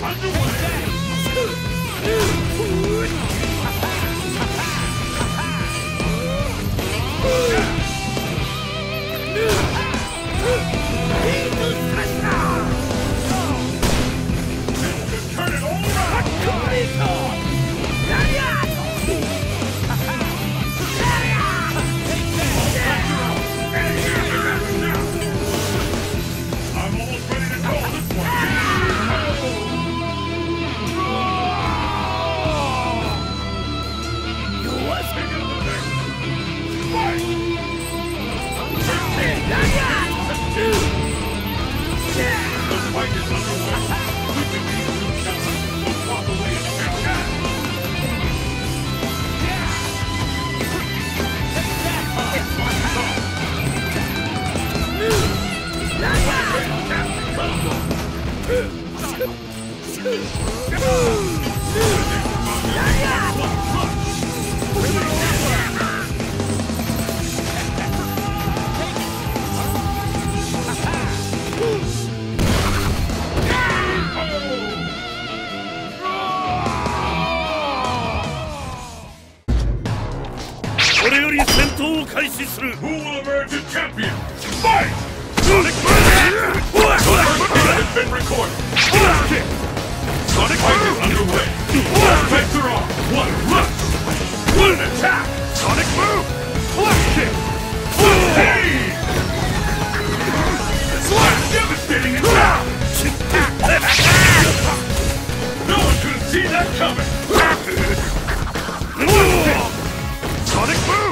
Who will emerge a champion? Fight! Sonic Boom! Sonic has been recorded. Sonic fight is underway. Vector off. One rush. One attack. Sonic Boom! Flash kick. Hey! Slash devastating attack. No one could have seen that coming. Sonic Boom!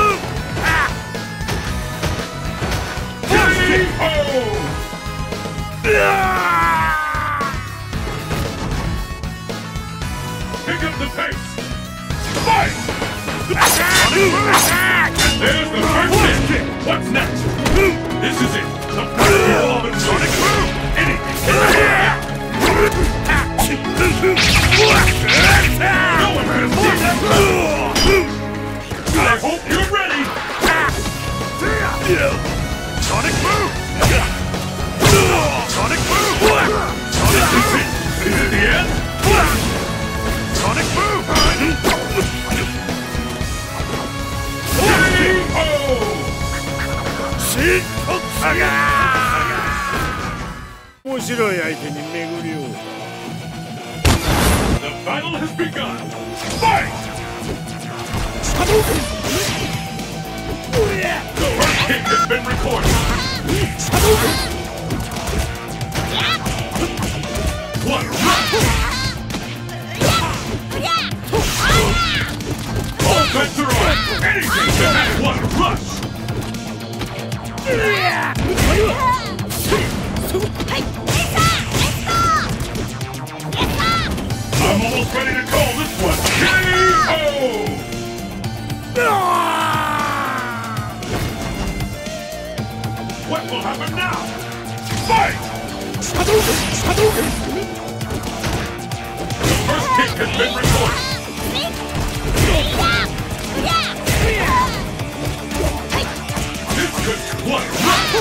Pick up the pace! Fight! And there's the first hit! What's next? This is it! The final of Sonic Boom! Anything can No one can see that! I hope you're ready! Sonic Boom! Sonic Boom! Sonic Boom! Is it the end? Sonic Boom! The battle has begun! Fight! The first kick has been recorded! One rush! All bets are on! Anything to have one rush! I'm almost ready to call this one! K.O. What will happen now? Fight! The first kick has been recorded. This could one rush.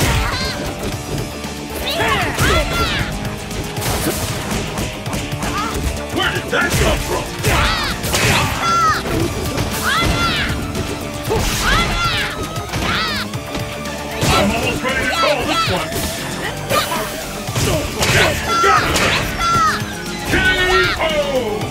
Where did that come from? I'm almost ready to call this one. Got it! K.O.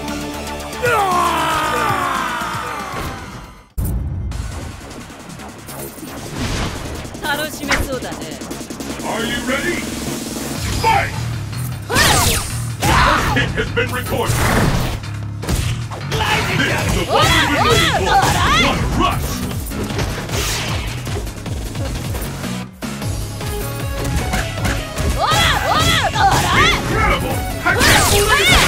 Are you ready? Fight! The first hit has been recorded. This is the one we've been waiting for. One rush! Incredible! I can't believe it!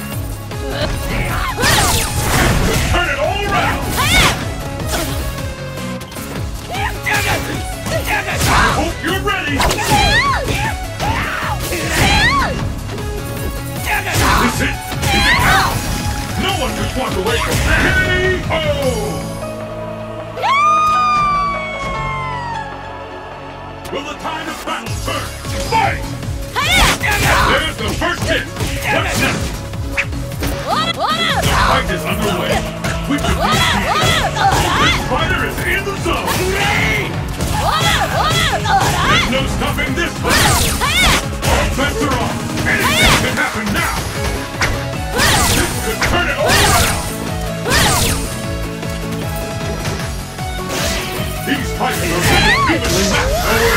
Turn it all around! I hope you're ready! This is it! Is it out? No one can walk away from that! K.O. Will the tide of battle turn? Fight! There's the first hit! What's next? The fight is underway! Which of these this fighter is in the zone! There's no stopping this fight! All bets are off! Anything can happen now! This could turn it all around! These fighters are really evenly matched!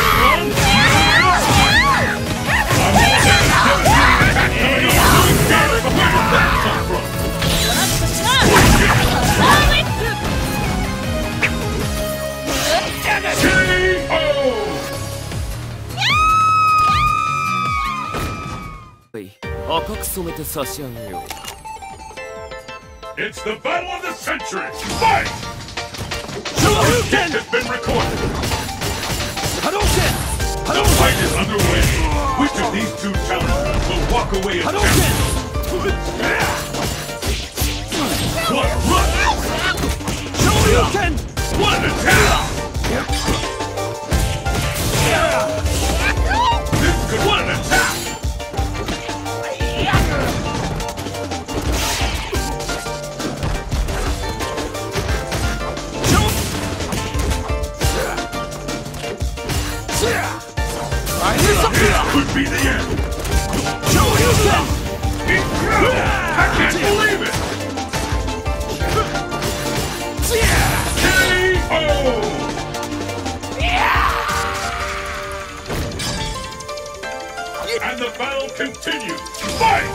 It's the battle of the century! Fight! First hit has been recorded! The fight is underway! Which of these two challengers will walk away as champion? What a rush! What an attack! This could... What an attack! This could be the end! Incredible! I can't believe it! KO! And the battle continues! Fight!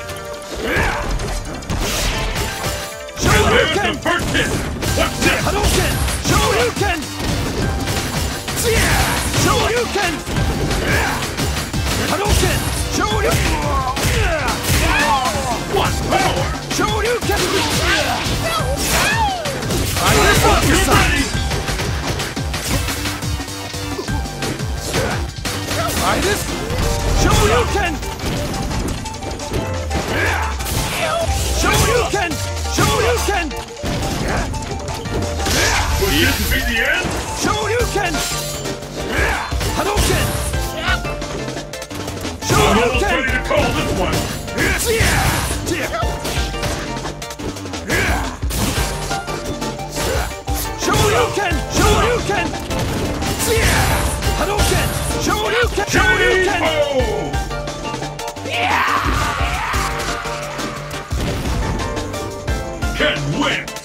And there's the first hit! What's next? Shoryuken! Hadouken! Shoryuken! What power! Shoryuken! Get ready! Try this! Shoryuken! Shoryuken! Shoryuken! Would this be the end? Shoryuken! Hadouken! I'm almost ready to call this one! Shoryuken! Shoryuken! Hadouken! Shoryuken! Shoryuken! Can win!